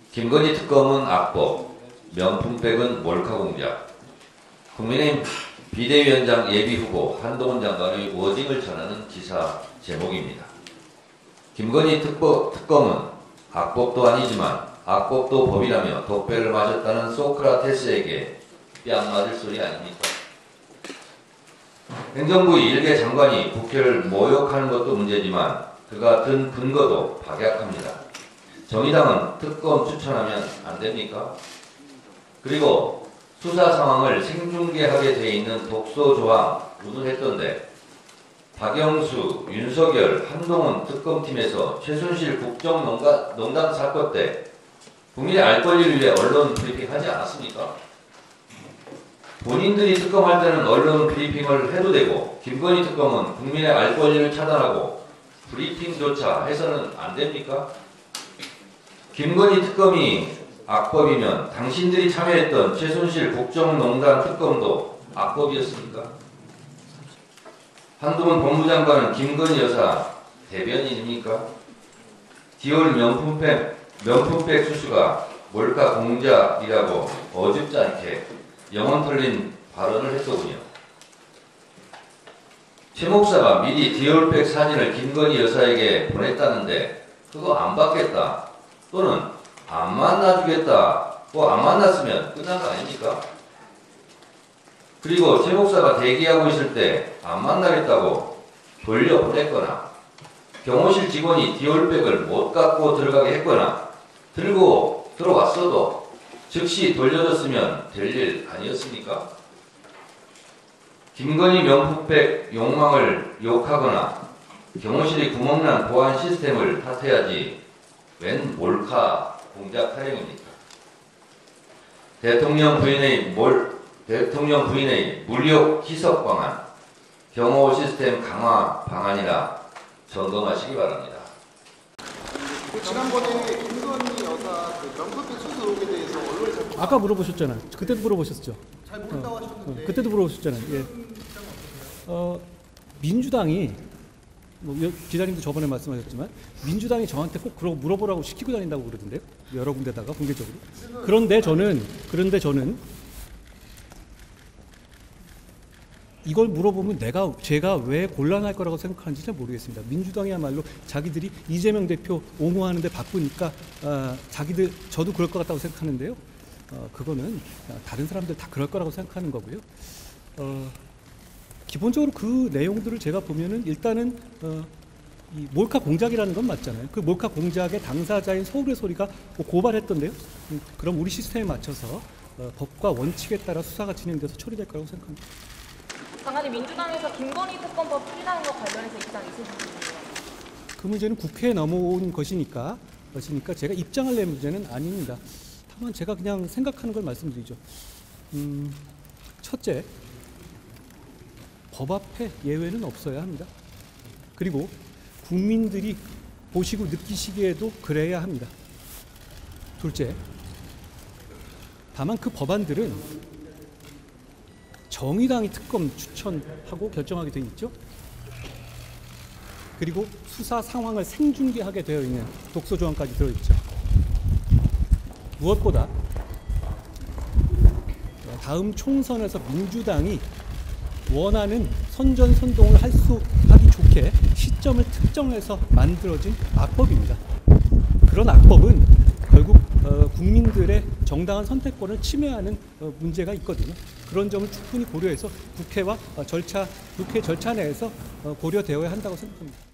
김건희 특검은 악법, 명품백은 몰카 공작. 국민의힘 비대위원장 예비후보 한동훈 장관의 워딩을 전하는 기사 제목입니다. 김건희 특검은 악법도 아니지만 악법도 법이라며 독배를 맞았다는 소크라테스에게 뺨 맞을 소리 아닙니까? 행정부의 일개 장관이 국회를 모욕하는 것도 문제지만 그가 든 근거도 박약합니다. 정의당은 특검 추천하면 안 됩니까? 그리고 수사 상황을 생중계하게 돼 있는 독소 조항 의논했던데 박영수, 윤석열, 한동훈 특검팀에서 최순실 국정농단 사건 때 국민의 알 권리를 위해 언론 브리핑 하지 않았습니까? 본인들이 특검할 때는 언론 브리핑을 해도 되고 김건희 특검은 국민의 알 권리를 차단하고 브리핑조차 해서는 안 됩니까? 김건희 특검이 악법이면 당신들이 참여했던 최순실 국정농단 특검도 악법이었습니까? 한동훈 법무장관은 김건희 여사 대변인입니까? 디올 명품백 수수가 몰카 공작이라고 어줍지 않게 영혼 털린 발언을 했더군요. 최 목사가 미리 디올백 사진을 김건희 여사에게 보냈다는데 그거 안 받겠다 또는 안 만나주겠다고 안 만났으면 끝난 거 아닙니까? 그리고 최 목사가 대기하고 있을 때 안 만나겠다고 돌려보냈거나 경호실 직원이 디올백을 못 갖고 들어가게 했거나 들고 들어왔어도 즉시 돌려줬으면 될 일 아니었습니까? 김건희 명품백 욕망을 욕하거나 경호실이 구멍난 보안 시스템을 탓해야지 웬 몰카 공작 타령입니까? 대통령 부인의 물욕 희석 방안, 경호 시스템 강화 방안이라 점검하시기 바랍니다. 지난번에 김건희 여사 명품백 수수록에 대해서 언론에 아까 물어보셨잖아요. 그때도 물어보셨죠. 잘 모른다고 하셨는데 그때도 물어보셨잖아요. 예. 민주당이 기자님도 저번에 말씀하셨지만 민주당이 저한테 꼭 그러고 물어보라고 시키고 다닌다고 그러던데요. 여러 군데다가 공개적으로. 그런데 저는 이걸 물어보면 제가 왜 곤란할 거라고 생각하는지 잘 모르겠습니다. 민주당이야말로 자기들이 이재명 대표 옹호하는데 바쁘니까 저도 그럴 것 같다고 생각하는데요. 그거는 다른 사람들 다 그럴 거라고 생각하는 거고요. 기본적으로 그 내용들을 제가 보면은 일단은 이 몰카 공작이라는 건 맞잖아요. 그 몰카 공작의 당사자인 서울의 소리가 고발했던데요. 그럼 우리 시스템에 맞춰서 법과 원칙에 따라 수사가 진행돼서 처리될 거라고 생각합니다. 장관님, 민주당에서 김건희 특검법 추진하는 것 관련해서 입장 있으신가요? 그 문제는 국회에 넘어온 것이니까 제가 입장을 낼 문제는 아닙니다. 다만 제가 그냥 생각하는 걸 말씀드리죠. 첫째, 법 앞에 예외는 없어야 합니다. 그리고 국민들이 보시고 느끼시기에도 그래야 합니다. 둘째, 다만 그 법안들은 정의당이 특검 추천하고 결정하게 돼 있죠. 그리고 수사 상황을 생중계하게 되어 있는 독소 조항까지 들어있죠. 무엇보다 다음 총선에서 민주당이 원하는 선전선동을 하기 좋게 시점을 특정해서 만들어진 악법입니다. 그런 악법은 결국 국민들의 정당한 선택권을 침해하는 문제가 있거든요. 그런 점을 충분히 고려해서 국회 절차 내에서 고려되어야 한다고 생각합니다.